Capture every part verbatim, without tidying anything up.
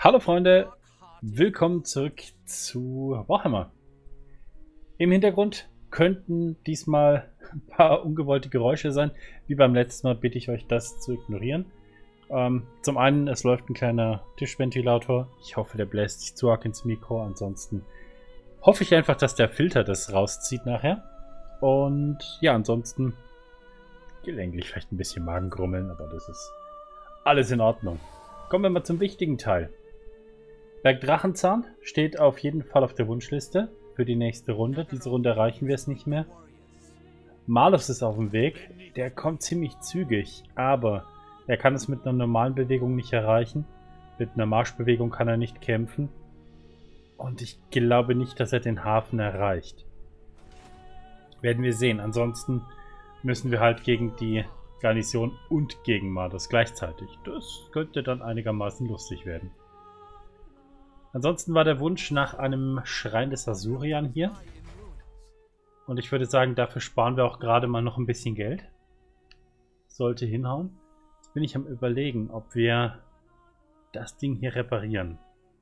Hallo Freunde, willkommen zurück zu Warhammer. Im Hintergrund könnten diesmal ein paar ungewollte Geräusche sein. Wie beim letzten Mal bitte ich euch, das zu ignorieren. Ähm, zum einen, es läuft ein kleiner Tischventilator. Ich hoffe, der bläst nicht zu arg ins Mikro. Ansonsten hoffe ich einfach, dass der Filter das rauszieht nachher. Und ja, ansonsten gelegentlich vielleicht ein bisschen Magengrummeln, aber das ist alles in Ordnung. Kommen wir mal zum wichtigen Teil. Berg Drachenzahn steht auf jeden Fall auf der Wunschliste für die nächste Runde. Diese Runde erreichen wir es nicht mehr. Malus ist auf dem Weg. Der kommt ziemlich zügig, aber er kann es mit einer normalen Bewegung nicht erreichen. Mit einer Marschbewegung kann er nicht kämpfen. Und ich glaube nicht, dass er den Hafen erreicht. Werden wir sehen. Ansonsten müssen wir halt gegen die Garnison und gegen Malus gleichzeitig. Das könnte dann einigermaßen lustig werden. Ansonsten war der Wunsch nach einem Schrein des Azurian hier. Und ich würde sagen, dafür sparen wir auch gerade mal noch ein bisschen Geld. Sollte hinhauen. Jetzt bin ich am Überlegen, ob wir das Ding hier reparieren.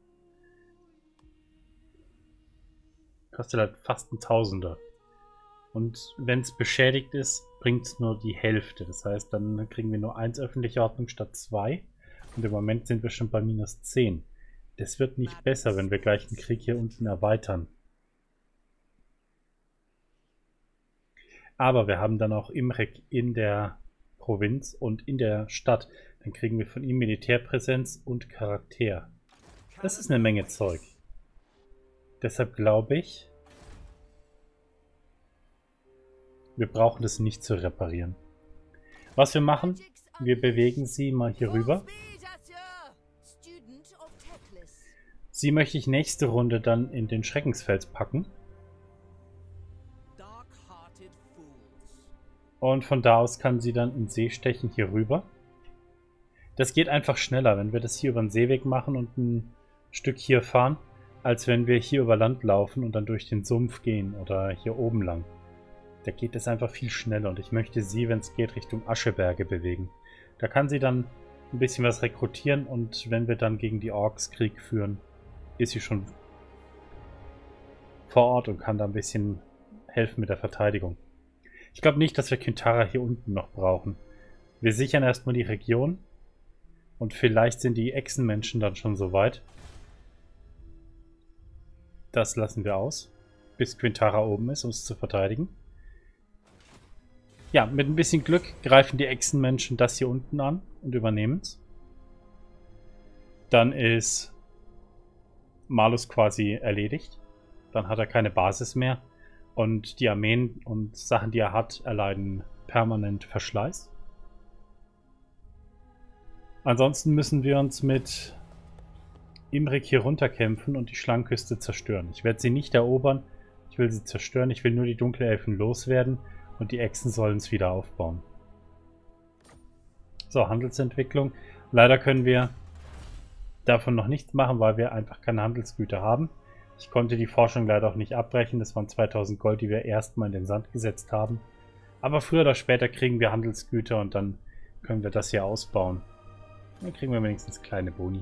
Kostet halt fast ein Tausender. Und wenn es beschädigt ist, bringt es nur die Hälfte. Das heißt, dann kriegen wir nur eins öffentliche Ordnung statt zwei. Und im Moment sind wir schon bei minus zehn. Das wird nicht besser, wenn wir gleich den Krieg hier unten erweitern. Aber wir haben dann auch Imrek in der Provinz und in der Stadt. Dann kriegen wir von ihm Militärpräsenz und Charakter. Das ist eine Menge Zeug. Deshalb glaube ich, wir brauchen das nicht zu reparieren. Was wir machen, wir bewegen sie mal hier rüber. Sie möchte ich nächste Runde dann in den Schreckensfels packen. Und von da aus kann sie dann in See stechen hier rüber. Das geht einfach schneller, wenn wir das hier über den Seeweg machen und ein Stück hier fahren, als wenn wir hier über Land laufen und dann durch den Sumpf gehen oder hier oben lang. Da geht es einfach viel schneller und ich möchte sie, wenn es geht, Richtung Ascheberge bewegen. Da kann sie dann ein bisschen was rekrutieren und wenn wir dann gegen die Orks Krieg führen, ist sie schon vor Ort und kann da ein bisschen helfen mit der Verteidigung. Ich glaube nicht, dass wir Kyntara hier unten noch brauchen. Wir sichern erstmal die Region und vielleicht sind die Echsenmenschen dann schon so weit. Das lassen wir aus, bis Kyntara oben ist, um es zu verteidigen. Ja, mit ein bisschen Glück greifen die Echsenmenschen das hier unten an und übernehmen es. Dann ist Malus quasi erledigt. Dann hat er keine Basis mehr. Und die Armeen und Sachen, die er hat, erleiden permanent Verschleiß. Ansonsten müssen wir uns mit Imrek hier runterkämpfen und die Schlangenküste zerstören. Ich werde sie nicht erobern. Ich will sie zerstören. Ich will nur die Dunkelelfen loswerden. Und die Echsen sollen es wieder aufbauen. So, Handelsentwicklung. Leider können wir davon noch nichts machen, weil wir einfach keine Handelsgüter haben. Ich konnte die Forschung leider auch nicht abbrechen. Das waren zweitausend Gold, die wir erstmal in den Sand gesetzt haben. Aber früher oder später kriegen wir Handelsgüter und dann können wir das hier ausbauen. Dann kriegen wir wenigstens kleine Boni.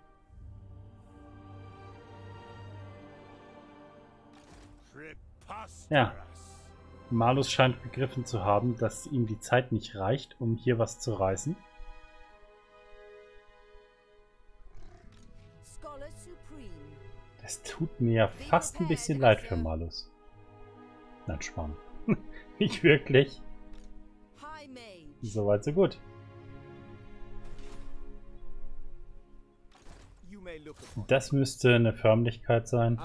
Ja. Malus scheint begriffen zu haben, dass ihm die Zeit nicht reicht, um hier was zu reißen. Es tut mir ja fast ein bisschen leid für Malus. Nein, Schmarrn. Nicht wirklich. Soweit, so gut. Das müsste eine Förmlichkeit sein.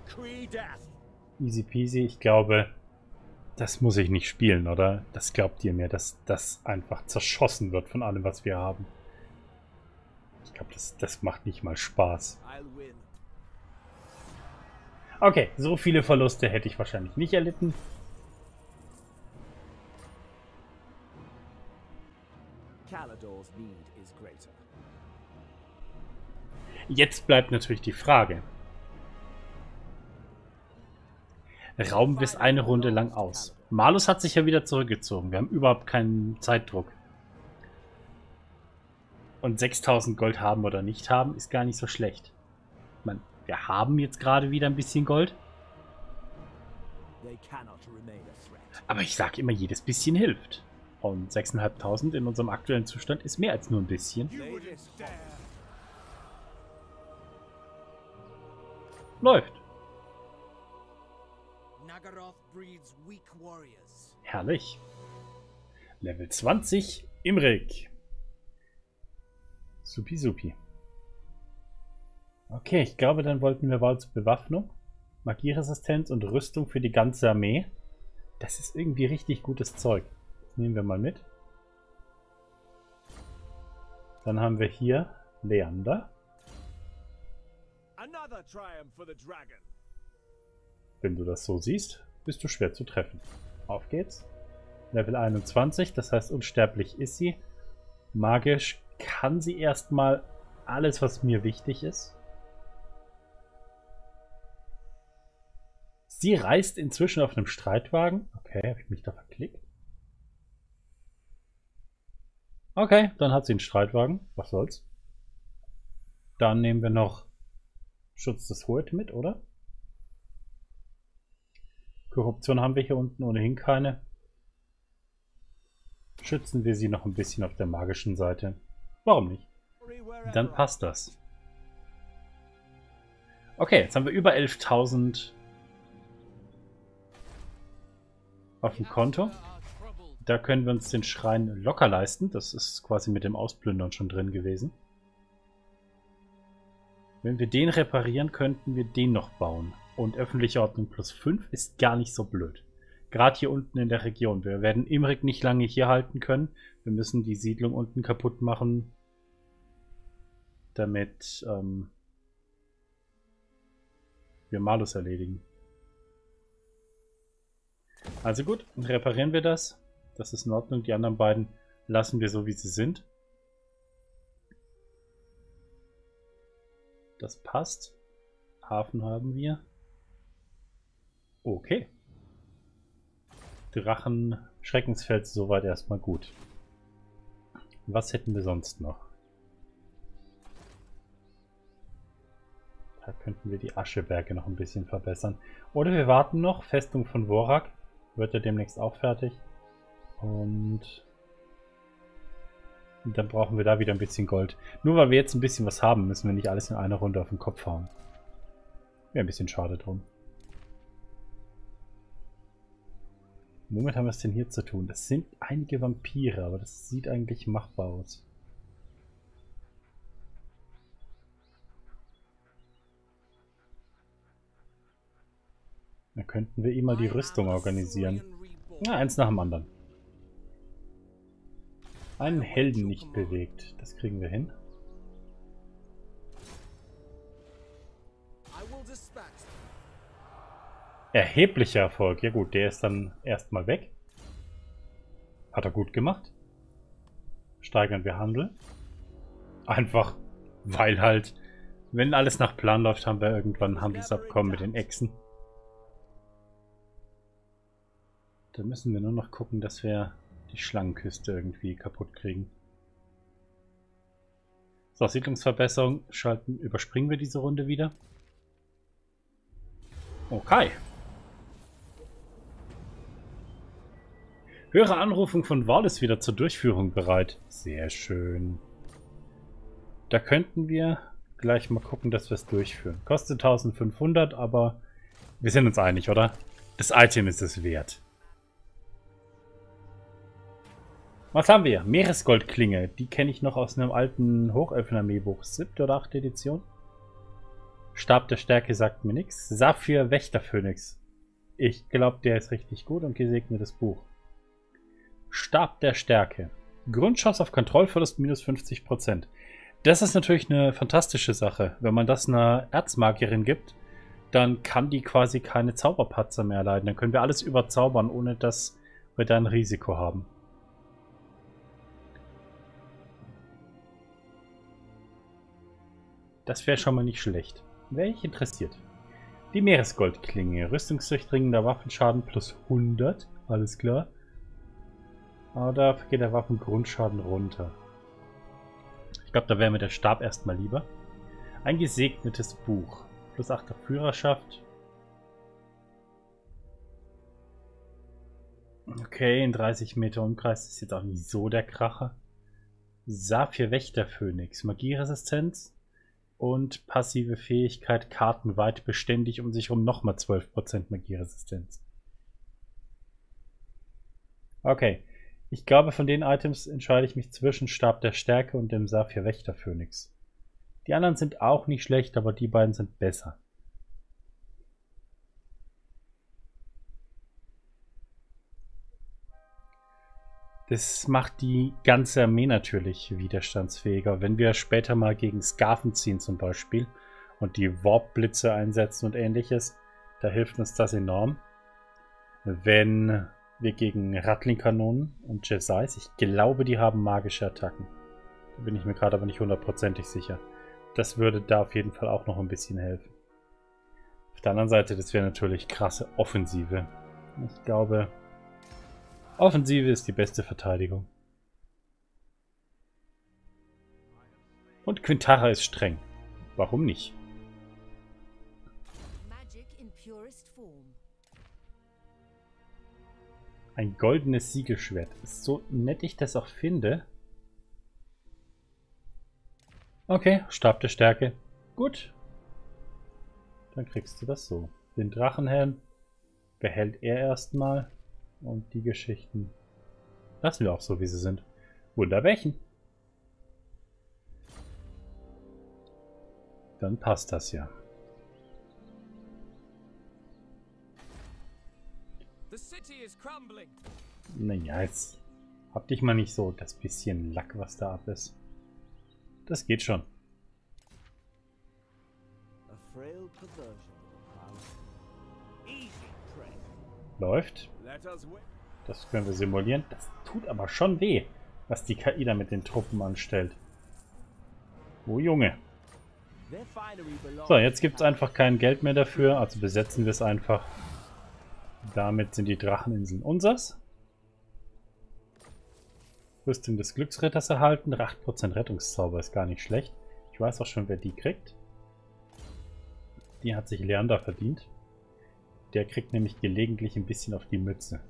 Easy peasy. Ich glaube, das muss ich nicht spielen, oder? Das glaubt ihr mir, dass das einfach zerschossen wird von allem, was wir haben. Ich glaube, das, das macht nicht mal Spaß. Okay, so viele Verluste hätte ich wahrscheinlich nicht erlitten. Jetzt bleibt natürlich die Frage. Rauben wir es eine Runde lang aus? Malus hat sich ja wieder zurückgezogen. Wir haben überhaupt keinen Zeitdruck. Und sechstausend Gold haben oder nicht haben, ist gar nicht so schlecht. Ich meine, wir haben jetzt gerade wieder ein bisschen Gold. Aber ich sage immer, jedes bisschen hilft. Und sechstausendfünfhundert in unserem aktuellen Zustand ist mehr als nur ein bisschen. Läuft. Herrlich. Level zwanzig, Imrik. Supi, supi. Okay, ich glaube, dann wollten wir Wahl zur Bewaffnung, Magieresistenz und Rüstung für die ganze Armee. Das ist irgendwie richtig gutes Zeug. Das nehmen wir mal mit. Dann haben wir hier Leander. Wenn du das so siehst, bist du schwer zu treffen. Auf geht's. Level einundzwanzig, das heißt unsterblich ist sie. Magisch kann sie erstmal alles, was mir wichtig ist. Sie reist inzwischen auf einem Streitwagen. Okay, habe ich mich da verklickt? Okay, dann hat sie einen Streitwagen. Was soll's. Dann nehmen wir noch Schutz des Hohet mit, oder? Korruption haben wir hier unten ohnehin keine. Schützen wir sie noch ein bisschen auf der magischen Seite. Warum nicht? Dann passt das. Okay, jetzt haben wir über elftausend auf dem Konto. Da können wir uns den Schrein locker leisten. Das ist quasi mit dem Ausplündern schon drin gewesen. Wenn wir den reparieren, könnten wir den noch bauen. Und öffentliche Ordnung plus fünf ist gar nicht so blöd. Gerade hier unten in der Region. Wir werden Imrik nicht lange hier halten können. Wir müssen die Siedlung unten kaputt machen, damit ähm, wir Malus erledigen. Also gut, reparieren wir das. Das ist in Ordnung. Die anderen beiden lassen wir so, wie sie sind. Das passt. Hafen haben wir. Okay. Drachen, Schreckensfeld soweit erstmal gut. Was hätten wir sonst noch? Da könnten wir die Ascheberge noch ein bisschen verbessern. Oder wir warten noch. Festung von Vorak wird ja demnächst auch fertig. Und dann brauchen wir da wieder ein bisschen Gold. Nur weil wir jetzt ein bisschen was haben, müssen wir nicht alles in einer Runde auf den Kopf hauen. Wäre ein bisschen schade drum. Womit haben wir es denn hier zu tun? Das sind einige Vampire, aber das sieht eigentlich machbar aus. Da könnten wir ihm mal die Rüstung organisieren. Na, eins nach dem anderen. Einen Helden nicht bewegt. Das kriegen wir hin. Erheblicher Erfolg. Ja gut, der ist dann erstmal weg. Hat er gut gemacht. Steigern wir Handel. Einfach, weil halt, wenn alles nach Plan läuft, haben wir irgendwann ein Handelsabkommen mit den Echsen. Da müssen wir nur noch gucken, dass wir die Schlangenküste irgendwie kaputt kriegen. So, Siedlungsverbesserung schalten, überspringen wir diese Runde wieder. Okay. Höhere Anrufung von Wahl ist wieder zur Durchführung bereit. Sehr schön. Da könnten wir gleich mal gucken, dass wir es durchführen. Kostet eintausendfünfhundert, aber wir sind uns einig, oder? Das Item ist es wert. Was haben wir? Meeresgoldklinge. Die kenne ich noch aus einem alten Hochelfenarmee-Buch. Siebte oder achte Edition. Stab der Stärke sagt mir nichts. Saphir Wächterphönix. Ich glaube, der ist richtig gut und gesegnetes Buch. Stab der Stärke. Grundchance auf Kontrollverlust minus fünfzig Prozent. Das ist natürlich eine fantastische Sache. Wenn man das einer Erzmagierin gibt, dann kann die quasi keine Zauberpatzer mehr erleiden. Dann können wir alles überzaubern, ohne dass wir da ein Risiko haben. Das wäre schon mal nicht schlecht. Wäre ich interessiert. Die Meeresgoldklinge. Rüstungsdurchdringender Waffenschaden plus hundert. Alles klar. Aber da geht der Waffengrundschaden runter. Ich glaube, da wäre mir der Stab erstmal lieber. Ein gesegnetes Buch. Plus acht auf Führerschaft. Okay, in dreißig Meter Umkreis ist jetzt auch nicht so der Kracher. Saphir Wächterphönix. Magieresistenz. Und passive Fähigkeit kartenweit beständig um sich um nochmal zwölf Prozent Magieresistenz. Okay. Ich glaube, von den Items entscheide ich mich zwischen Stab der Stärke und dem Saphir Wächterphönix. Die anderen sind auch nicht schlecht, aber die beiden sind besser. Das macht die ganze Armee natürlich widerstandsfähiger. Wenn wir später mal gegen Skaven ziehen zum Beispiel und die Warp-Blitze einsetzen und ähnliches, da hilft uns das enorm. Wenn wir gegen Ratling-Kanonen und Jesais, ich glaube, die haben magische Attacken. Da bin ich mir gerade aber nicht hundertprozentig sicher. Das würde da auf jeden Fall auch noch ein bisschen helfen. Auf der anderen Seite, das wäre natürlich krasse Offensive. Ich glaube, Offensive ist die beste Verteidigung. Und Quintara ist streng. Warum nicht? Ein goldenes Siegelschwert. So nett ich das auch finde. Okay, Stab der Stärke. Gut. Dann kriegst du das so. Den Drachenhelm behält er erstmal. Und die Geschichten lassen wir auch so, wie sie sind. Wunderbärchen. Dann passt das ja. Naja, jetzt hab dich mal nicht so das bisschen Lack, was da ab ist. Das geht schon. Läuft. Das können wir simulieren. Das tut aber schon weh, was die K I da mit den Truppen anstellt. Oh Junge. So, jetzt gibt es einfach kein Geld mehr dafür, also besetzen wir es einfach. Damit sind die Dracheninseln unsers. Rüstung des Glücksritters erhalten. acht Prozent Rettungszauber ist gar nicht schlecht. Ich weiß auch schon, wer die kriegt. Die hat sich Leander verdient. Der kriegt nämlich gelegentlich ein bisschen auf die Mütze.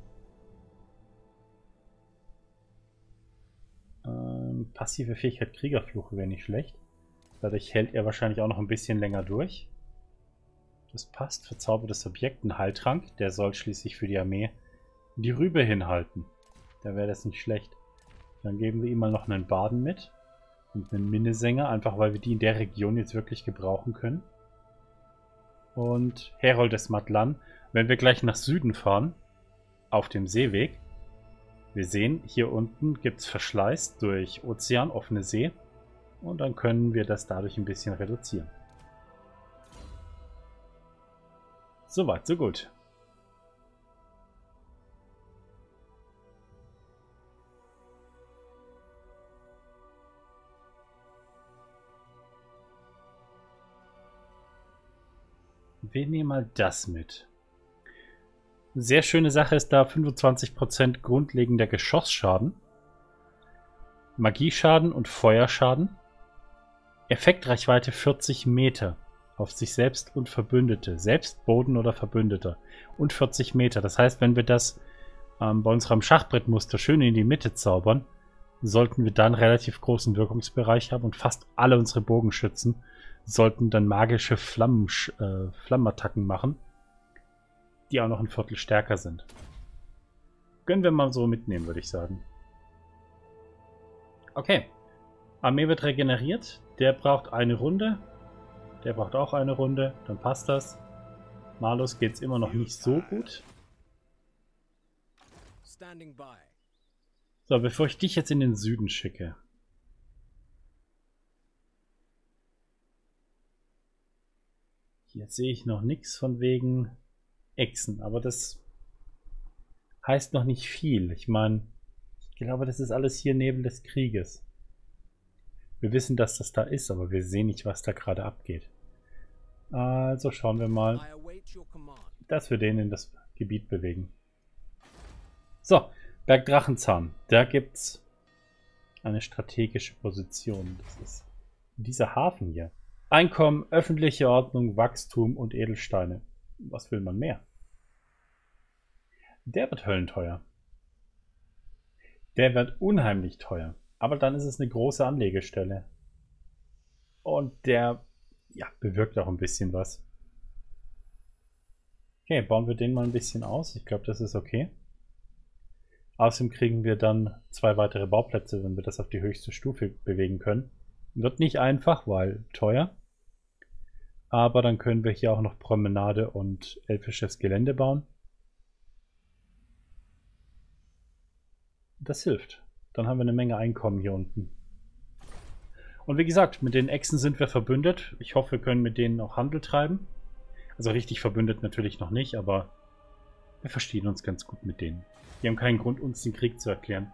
Ähm, passive Fähigkeit Kriegerfluch wäre nicht schlecht. Dadurch hält er wahrscheinlich auch noch ein bisschen länger durch. Das passt. Verzaubertes Objekt, ein Heiltrank. Der soll schließlich für die Armee die Rübe hinhalten. Da wäre das nicht schlecht. Dann geben wir ihm mal noch einen Baden mit. Und einen Minnesänger, einfach weil wir die in der Region jetzt wirklich gebrauchen können. Und Herold des Matlan. Wenn wir gleich nach Süden fahren, auf dem Seeweg, wir sehen, hier unten gibt es Verschleiß durch Ozean, offene See. Und dann können wir das dadurch ein bisschen reduzieren. Soweit, so gut. Wir nehmen mal das mit. Sehr schöne Sache ist da fünfundzwanzig Prozent grundlegender Geschossschaden, Magieschaden und Feuerschaden. Effektreichweite vierzig Meter auf sich selbst und Verbündete. Selbst, Boden oder Verbündeter. Und vierzig Meter. Das heißt, wenn wir das ähm, bei unserem Schachbrettmuster schön in die Mitte zaubern, sollten wir dann einen relativ großen Wirkungsbereich haben und fast alle unsere Bogenschützen sollten dann magische Flammen, äh, Flammenattacken machen, die auch noch ein Viertel stärker sind. Können wir mal so mitnehmen, würde ich sagen. Okay. Armee wird regeneriert. Der braucht eine Runde. Der braucht auch eine Runde. Dann passt das. Malus geht es immer noch nicht so gut. So, bevor ich dich jetzt in den Süden schicke. Hier sehe ich noch nichts von wegen Echsen. Aber das heißt noch nicht viel. Ich meine, ich glaube, das ist alles hier Nebel des Krieges. Wir wissen, dass das da ist, aber wir sehen nicht, was da gerade abgeht. Also schauen wir mal, dass wir den in das Gebiet bewegen. So, Berg Drachenzahn. Da gibt es Eine strategische Position. Das ist dieser Hafen hier. Einkommen, öffentliche Ordnung, Wachstum und Edelsteine. Was will man mehr? Der wird höllenteuer. Der wird unheimlich teuer. Aber dann ist es eine große Anlegestelle. Und der, ja, bewirkt auch ein bisschen was. Okay, bauen wir den mal ein bisschen aus. Ich glaube, das ist okay. Außerdem kriegen wir dann zwei weitere Bauplätze, wenn wir das auf die höchste Stufe bewegen können. Wird nicht einfach, weil teuer. Aber dann können wir hier auch noch Promenade und elfisches Gelände bauen. Das hilft. Dann haben wir eine Menge Einkommen hier unten. Und wie gesagt, mit den Echsen sind wir verbündet. Ich hoffe, wir können mit denen auch Handel treiben. Also richtig verbündet natürlich noch nicht, aber wir verstehen uns ganz gut mit denen. Die haben keinen Grund, uns den Krieg zu erklären.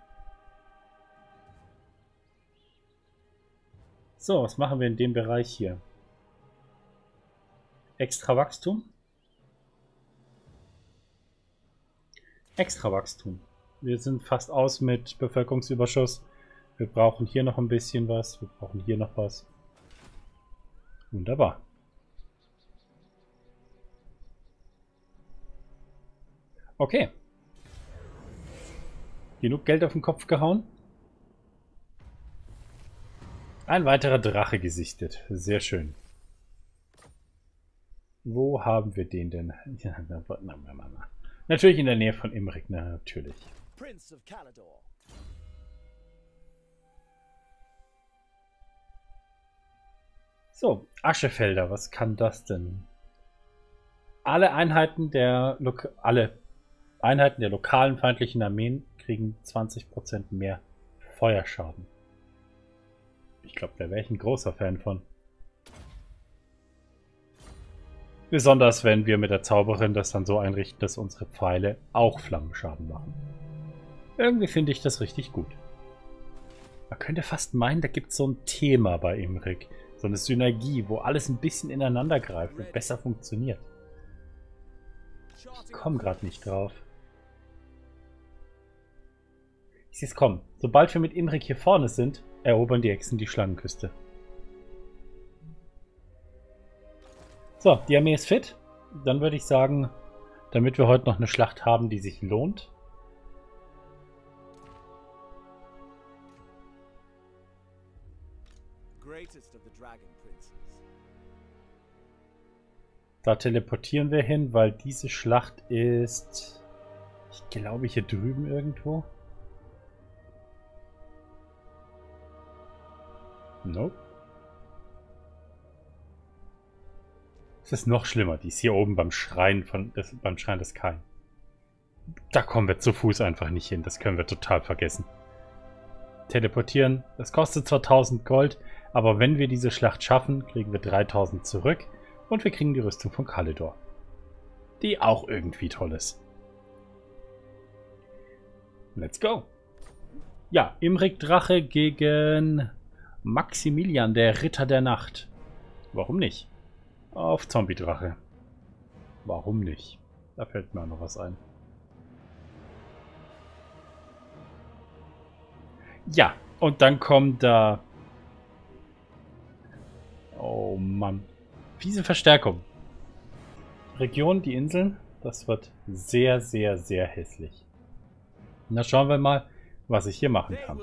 So, was machen wir in dem Bereich hier? Extra Wachstum? Extra Wachstum. Wir sind fast aus mit Bevölkerungsüberschuss. Wir brauchen hier noch ein bisschen was. Wir brauchen hier noch was. Wunderbar. Okay. Genug Geld auf den Kopf gehauen. Ein weiterer Drache gesichtet. Sehr schön. Wo haben wir den denn? Ja, na, na, na, na. Natürlich in der Nähe von Imrik, na, natürlich. Prince of Caledor. So, Aschefelder, was kann das denn? Alle Einheiten der Lo alle Einheiten der lokalen feindlichen Armeen kriegen zwanzig Prozent mehr Feuerschaden. Ich glaube, da wäre ich ein großer Fan von. Besonders wenn wir mit der Zauberin das dann so einrichten, dass unsere Pfeile auch Flammenschaden machen. Irgendwie finde ich das richtig gut. Man könnte fast meinen, da gibt es so ein Thema bei Imrik. So eine Synergie, wo alles ein bisschen ineinander greift und besser funktioniert. Ich komme gerade nicht drauf. Ich sehe es kommen. Sobald wir mit Imrik hier vorne sind, erobern die Echsen die Schlangenküste. So, die Armee ist fit. Dann würde ich sagen, damit wir heute noch eine Schlacht haben, die sich lohnt. Da teleportieren wir hin, weil diese Schlacht ist, ich glaube, hier drüben irgendwo. Nope. Es ist noch schlimmer. Die ist hier oben beim Schrein von des, beim Schrein des Kain. Da kommen wir zu Fuß einfach nicht hin. Das können wir total vergessen. Teleportieren. Das kostet zwar tausend Gold, aber wenn wir diese Schlacht schaffen, kriegen wir dreitausend zurück und wir kriegen die Rüstung von Caledor. Die auch irgendwie toll ist. Let's go. Ja, Imrik Drache gegen Maximilian, der Ritter der Nacht. Warum nicht? Auf Zombie-Drache. Warum nicht? Da fällt mir auch noch was ein. Ja, und dann kommt da... Oh Mann. Fiese Verstärkung. Region, die Inseln, das wird sehr, sehr, sehr hässlich. Na, schauen wir mal, was ich hier machen kann.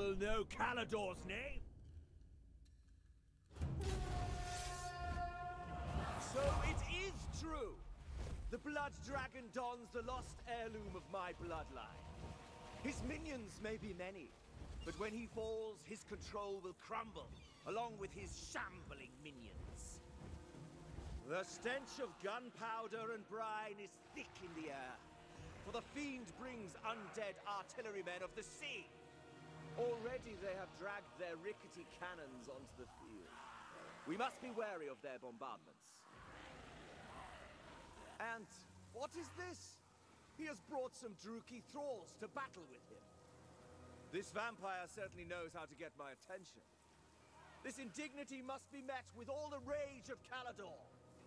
The blood dragon dons the lost heirloom of my bloodline. His minions may be many, but when he falls, his control will crumble, along with his shambling minions. The stench of gunpowder and brine is thick in the air, for the fiend brings undead artillerymen of the sea. Already they have dragged their rickety cannons onto the field. We must be wary of their bombardments. And what is this? He has brought some Druki thralls to battle with him. This vampire certainly knows how to get my attention. This indignity must be met with all the rage of Caledor.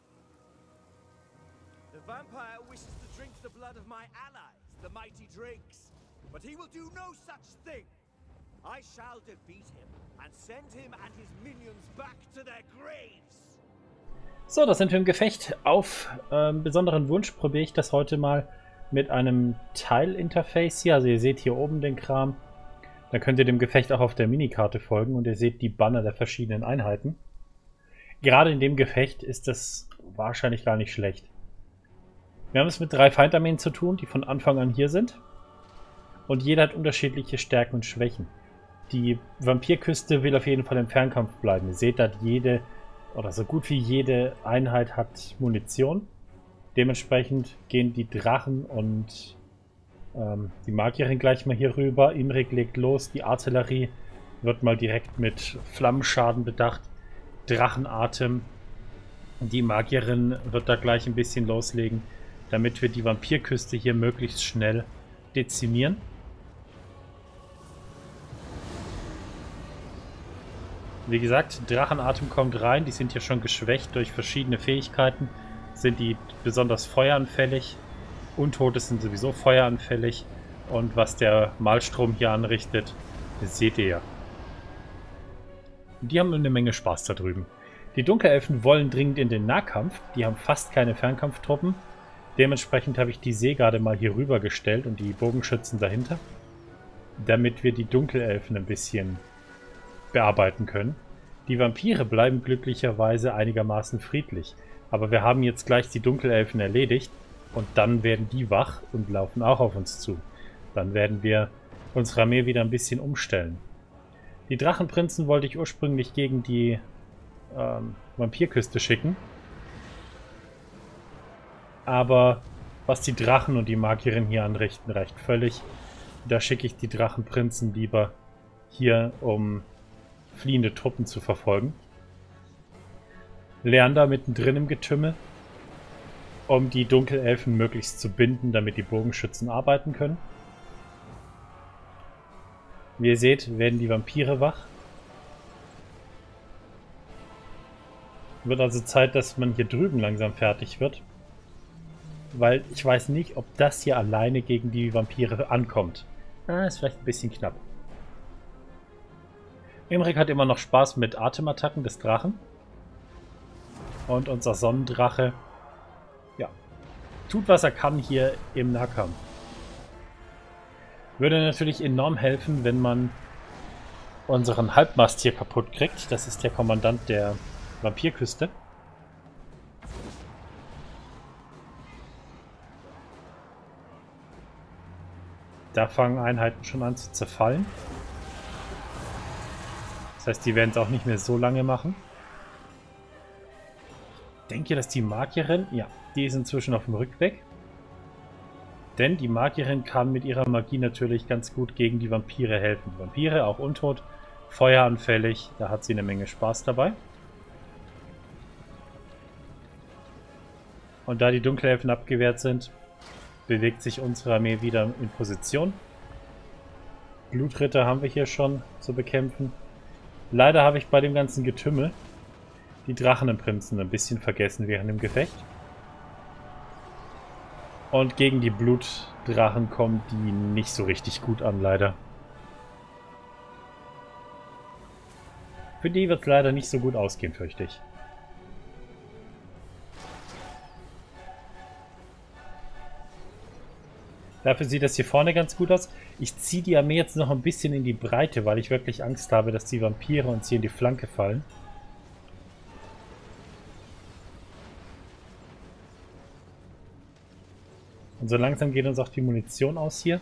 The vampire wishes to drink the blood of my allies, the mighty drakes, but he will do no such thing. I shall defeat him and send him and his minions back to their graves. So, da sind wir im Gefecht. Auf ähm, besonderen Wunsch probiere ich das heute mal mit einem Teilinterface hier. Also ihr seht hier oben den Kram. Dann könnt ihr dem Gefecht auch auf der Minikarte folgen und ihr seht die Banner der verschiedenen Einheiten. Gerade in dem Gefecht ist das wahrscheinlich gar nicht schlecht. Wir haben es mit drei Feindarmeen zu tun, die von Anfang an hier sind. Und jeder hat unterschiedliche Stärken und Schwächen. Die Vampirküste will auf jeden Fall im Fernkampf bleiben. Ihr seht, dass jede, oder so gut wie jede Einheit hat Munition. Dementsprechend gehen die Drachen und ähm, die Magierin gleich mal hier rüber. Imrik legt los. Die Artillerie wird mal direkt mit Flammenschaden bedacht. Drachenatem. Die Magierin wird da gleich ein bisschen loslegen, damit wir die Vampirküste hier möglichst schnell dezimieren. Wie gesagt, Drachenatem kommt rein, die sind ja schon geschwächt durch verschiedene Fähigkeiten, sind die besonders feueranfällig. Untote sind sowieso feueranfällig und was der Malstrom hier anrichtet, das seht ihr ja. Die haben eine Menge Spaß da drüben. Die Dunkelelfen wollen dringend in den Nahkampf, die haben fast keine Fernkampftruppen. Dementsprechend habe ich die Seegarde mal hier rüber gestellt und die Bogenschützen dahinter, damit wir die Dunkelelfen ein bisschen bearbeiten können. Die Vampire bleiben glücklicherweise einigermaßen friedlich, aber wir haben jetzt gleich die Dunkelelfen erledigt und dann werden die wach und laufen auch auf uns zu. Dann werden wir unsere Armee wieder ein bisschen umstellen. Die Drachenprinzen wollte ich ursprünglich gegen die ähm, Vampirküste schicken, aber was die Drachen und die Magierin hier anrichten, reicht völlig. Da schicke ich die Drachenprinzen lieber hier, um fliehende Truppen zu verfolgen. Leander mittendrin im Getümmel, um die Dunkelelfen möglichst zu binden, damit die Bogenschützen arbeiten können. Wie ihr seht, werden die Vampire wach. Wird also Zeit, dass man hier drüben langsam fertig wird. Weil ich weiß nicht, ob das hier alleine gegen die Vampire ankommt. Ah, ist vielleicht ein bisschen knapp. Imrik hat immer noch Spaß mit Atemattacken des Drachen. Und unser Sonnendrache, ja, tut was er kann hier im Nahkampf. Würde natürlich enorm helfen, wenn man unseren Halbmast hier kaputt kriegt. Das ist der Kommandant der Vampirküste. Da fangen Einheiten schon an zu zerfallen. Das heißt, die werden es auch nicht mehr so lange machen. Ich denke, dass die Magierin, ja, die ist inzwischen auf dem Rückweg. Denn die Magierin kann mit ihrer Magie natürlich ganz gut gegen die Vampire helfen. Die Vampire, auch untot, feueranfällig, da hat sie eine Menge Spaß dabei. Und da die Dunkelelfen abgewehrt sind, bewegt sich unsere Armee wieder in Position. Blutritter haben wir hier schon zu bekämpfen. Leider habe ich bei dem ganzen Getümmel die Drachenprinzen ein bisschen vergessen während dem Gefecht. Und gegen die Blutdrachen kommen die nicht so richtig gut an, leider. Für die wird es leider nicht so gut ausgehen, fürchte ich. Dafür sieht das hier vorne ganz gut aus. Ich ziehe die Armee jetzt noch ein bisschen in die Breite, weil ich wirklich Angst habe, dass die Vampire uns hier in die Flanke fallen. Und so langsam geht uns auch die Munition aus hier.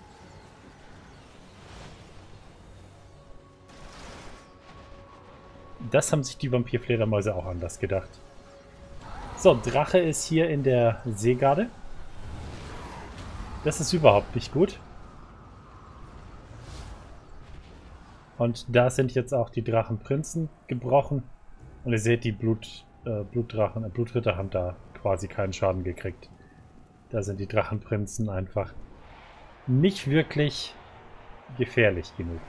Das haben sich die Vampirfledermäuse auch anders gedacht. So, Drache ist hier in der Seegarde. Das ist überhaupt nicht gut. Und da sind jetzt auch die Drachenprinzen gebrochen. Und ihr seht, die Blut, äh, Blutdrachen, äh, Blutritter haben da quasi keinen Schaden gekriegt. Da sind die Drachenprinzen einfach nicht wirklich gefährlich genug.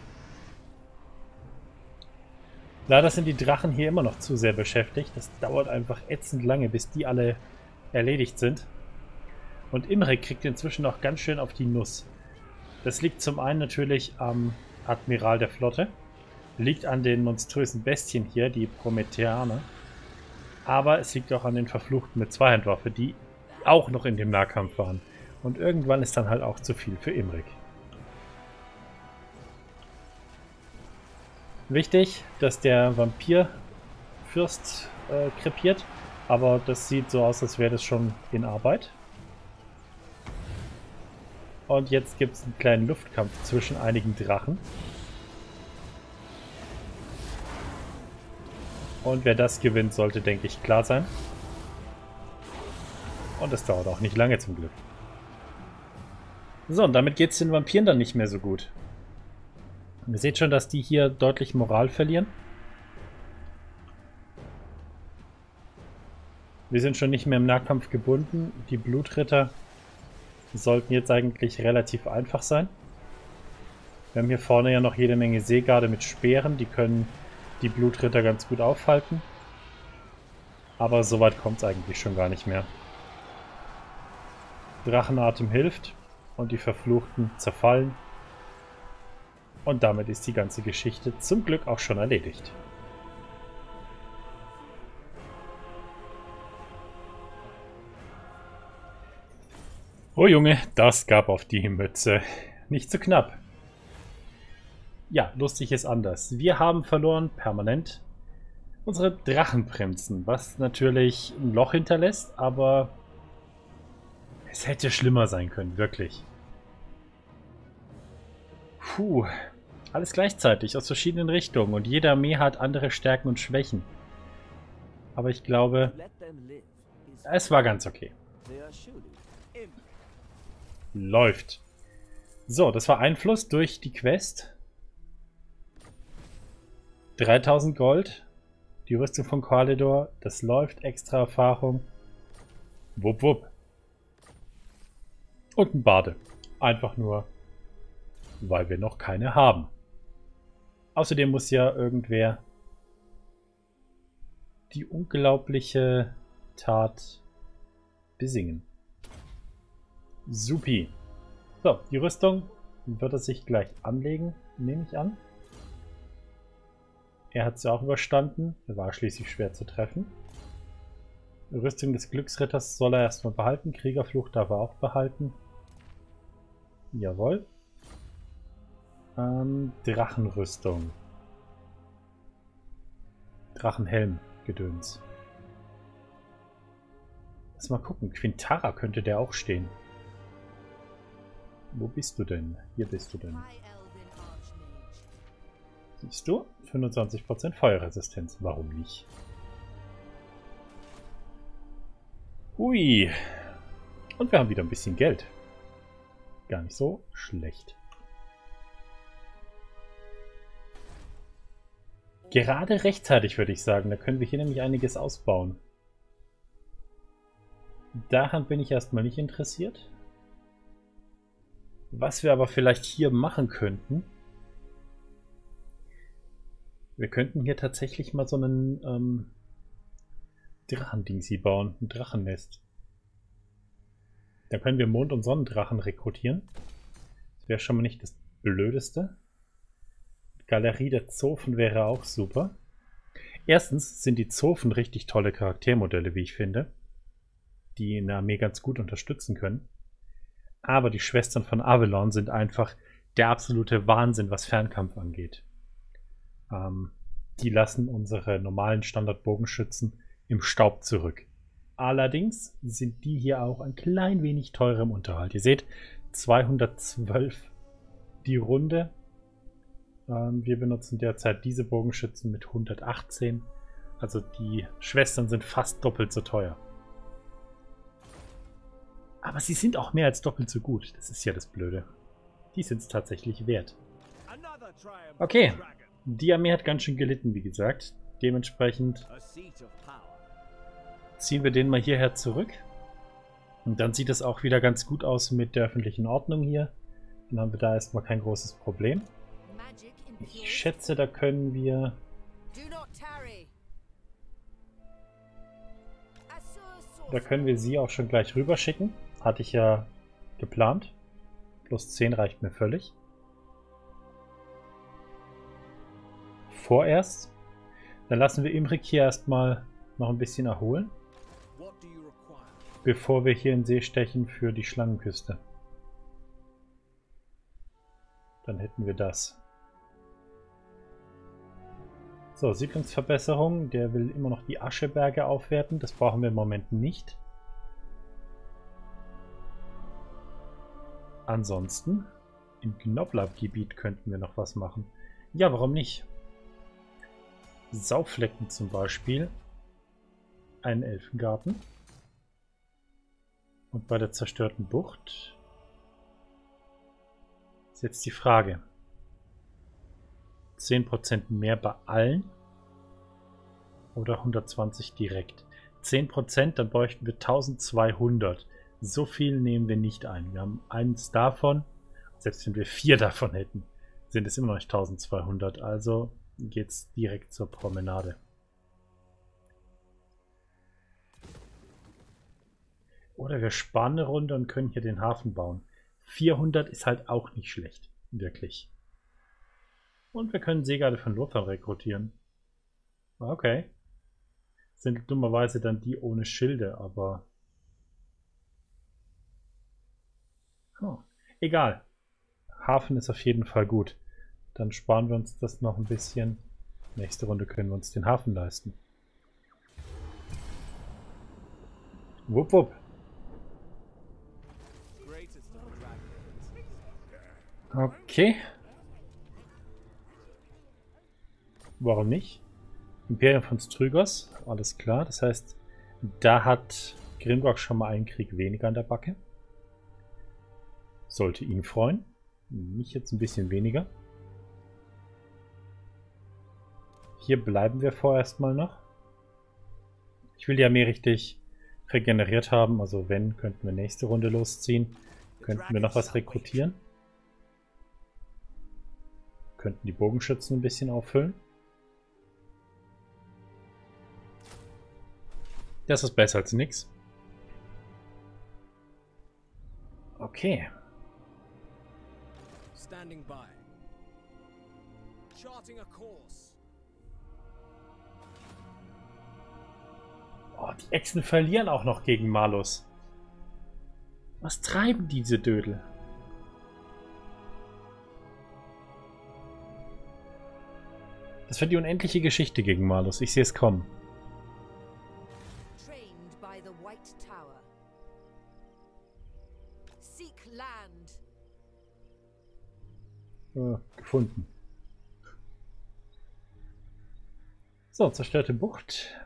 Leider sind die Drachen hier immer noch zu sehr beschäftigt. Das dauert einfach ätzend lange, bis die alle erledigt sind. Und Imrik kriegt inzwischen auch ganz schön auf die Nuss. Das liegt zum einen natürlich am Admiral der Flotte. Liegt an den monströsen Bestien hier, die Prometheaner. Aber es liegt auch an den Verfluchten mit Zweihandwaffe, die auch noch in dem Nahkampf waren. Und irgendwann ist dann halt auch zu viel für Imrik. Wichtig, dass der Vampirfürst äh, krepiert. Aber das sieht so aus, als wäre das schon in Arbeit. Und jetzt gibt es einen kleinen Luftkampf zwischen einigen Drachen. Und wer das gewinnt, sollte, denke ich, klar sein. Und es dauert auch nicht lange zum Glück. So, und damit geht es den Vampiren dann nicht mehr so gut. Ihr seht schon, dass die hier deutlich Moral verlieren. Wir sind schon nicht mehr im Nahkampf gebunden. Die Blutritter sollten jetzt eigentlich relativ einfach sein. Wir haben hier vorne ja noch jede Menge Seegarde mit Speeren. Die können die Blutritter ganz gut aufhalten. Aber so weit kommt es eigentlich schon gar nicht mehr. Drachenatem hilft und die Verfluchten zerfallen. Und damit ist die ganze Geschichte zum Glück auch schon erledigt. Oh Junge, das gab auf die Mütze. Nicht zu knapp. Ja, lustig ist anders. Wir haben verloren, permanent, unsere Drachenprinzen, was natürlich ein Loch hinterlässt, aber es hätte schlimmer sein können, wirklich. Puh, alles gleichzeitig, aus verschiedenen Richtungen und jede Armee hat andere Stärken und Schwächen. Aber ich glaube, es war ganz okay. Läuft. So, das war Einfluss durch die Quest. dreitausend Gold. Die Rüstung von Kalidor. Das läuft. Extra Erfahrung. Wupp, wupp. Und ein Bade. Einfach nur, weil wir noch keine haben. Außerdem muss ja irgendwer die unglaubliche Tat besingen. Supi. So, die Rüstung wird er sich gleich anlegen, nehme ich an. Er hat sie auch überstanden. Er war schließlich schwer zu treffen. Die Rüstung des Glücksritters soll er erstmal behalten. Kriegerflucht darf er auch behalten. Jawohl. Ähm, Drachenrüstung. Drachenhelm, Gedöns. Lass mal gucken. Quintara könnte der auch stehen. Wo bist du denn? Hier bist du denn. Siehst du? fünfundzwanzig Prozent Feuerresistenz. Warum nicht? Hui. Und wir haben wieder ein bisschen Geld. Gar nicht so schlecht. Gerade rechtzeitig, würde ich sagen. Da können wir hier nämlich einiges ausbauen. Daran bin ich erstmal nicht interessiert. Was wir aber vielleicht hier machen könnten, wir könnten hier tatsächlich mal so einen ähm, Drachendingsi bauen, ein Drachennest. Da können wir Mond- und Sonnendrachen rekrutieren. Das wäre schon mal nicht das Blödeste. Galerie der Zofen wäre auch super. Erstens sind die Zofen richtig tolle Charaktermodelle, wie ich finde, die eine Armee ganz gut unterstützen können. Aber die Schwestern von Avalon sind einfach der absolute Wahnsinn, was Fernkampf angeht. Ähm, die lassen unsere normalen Standardbogenschützen im Staub zurück. Allerdings sind die hier auch ein klein wenig teurer im Unterhalt. Ihr seht, zweihundertzwölf die Runde. Ähm, wir benutzen derzeit diese Bogenschützen mit hundertachtzehn. Also die Schwestern sind fast doppelt so teuer. Aber sie sind auch mehr als doppelt so gut. Das ist ja das Blöde. Die sind es tatsächlich wert. Okay. Die Armee hat ganz schön gelitten, wie gesagt. Dementsprechend ziehen wir den mal hierher zurück. Und dann sieht es auch wieder ganz gut aus mit der öffentlichen Ordnung hier. Dann haben wir da erstmal kein großes Problem. Ich schätze, da können wir... Da können wir sie auch schon gleich rüber schicken. Hatte ich ja geplant. Plus zehn reicht mir völlig. vorerst. Dann lassen wir Imrik hier erstmal noch ein bisschen erholen, bevor wir hier in See stechen für die Schlangenküste. Dann hätten wir das. So, Siedlungsverbesserung. Der will immer noch die Ascheberge aufwerten. Das brauchen wir im Moment nicht. Ansonsten, im Gnoblab-Gebiet könnten wir noch was machen. Ja, warum nicht? Sauflecken zum Beispiel. Einen Elfengarten. Und bei der zerstörten Bucht ist jetzt die Frage. zehn Prozent mehr bei allen oder hundertzwanzig direkt. zehn Prozent, dann bräuchten wir eintausendzweihundert. So viel nehmen wir nicht ein. Wir haben eins davon. Selbst wenn wir vier davon hätten, sind es immer noch nicht eintausendzweihundert. Also geht es direkt zur Promenade. Oder wir sparen eine Runde und können hier den Hafen bauen. vierhundert ist halt auch nicht schlecht. Wirklich. Und wir können Seegarde von Lothar rekrutieren. Okay. Sind dummerweise dann die ohne Schilde, aber... Oh. Egal. Hafen ist auf jeden Fall gut. Dann sparen wir uns das noch ein bisschen. Nächste Runde können wir uns den Hafen leisten. Wupp, wupp. Okay. Warum nicht? Imperium von Strygos, alles klar. Das heißt, da hat Grimgok schon mal einen Krieg weniger an der Backe. Sollte ihn freuen. Mich jetzt ein bisschen weniger. Hier bleiben wir vorerst mal noch. Ich will die Armee richtig regeneriert haben. Also wenn, könnten wir nächste Runde losziehen. Könnten wir noch was rekrutieren. Könnten die Bogenschützen ein bisschen auffüllen. Das ist besser als nichts. Okay. Standing by. Charting a course. Oh, die Echsen verlieren auch noch gegen Malus. Was treiben diese Dödel? Das wird die unendliche Geschichte gegen Malus. Ich sehe es kommen. Äh, gefunden. So, zerstörte Bucht.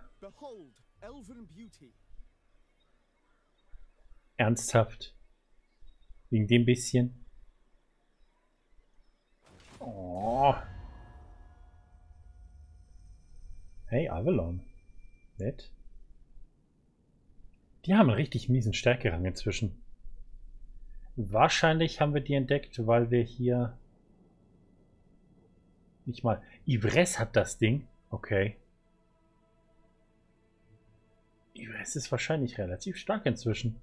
Ernsthaft? Wegen dem bisschen? Oh. Hey, Avalon. Nett. Die haben einen richtig miesen Stärkerang inzwischen. Wahrscheinlich haben wir die entdeckt, weil wir hier... Nicht mal... Ivres hat das Ding. Okay. Ivres ist wahrscheinlich relativ stark inzwischen.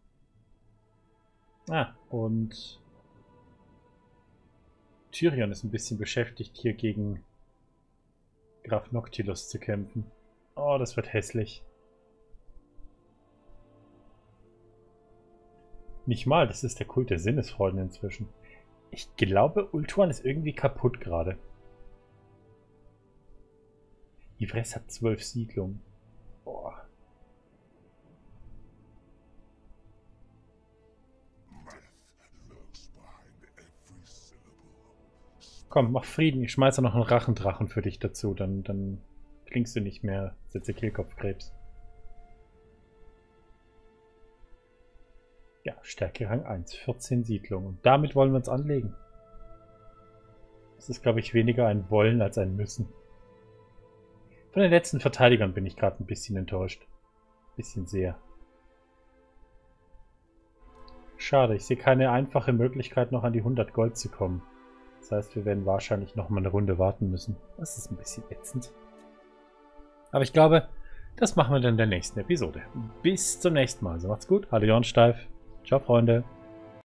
Ah, und... Tyrion ist ein bisschen beschäftigt, hier gegen Graf Noctilus zu kämpfen. Oh, das wird hässlich. Nicht mal, das ist der Kult der Sinnesfreuden inzwischen. Ich glaube, Ultuan ist irgendwie kaputt gerade. Ivres hat zwölf Siedlungen. Boah. Komm, mach Frieden. Ich schmeiße noch einen Rachendrachen für dich dazu. Dann, dann klingst du nicht mehr. Setze Kehlkopfkrebs. Ja, Stärke Rang eins. vierzehn Siedlungen. Und damit wollen wir uns anlegen. Das ist, glaube ich, weniger ein Wollen als ein Müssen. Von den letzten Verteidigern bin ich gerade ein bisschen enttäuscht. Ein bisschen sehr. Schade, ich sehe keine einfache Möglichkeit, noch an die hundert Gold zu kommen. Das heißt, wir werden wahrscheinlich noch mal eine Runde warten müssen. Das ist ein bisschen ätzend. Aber ich glaube, das machen wir dann in der nächsten Episode. Bis zum nächsten Mal. Also macht's gut. Hallo Jornsteif. Ciao, Freunde.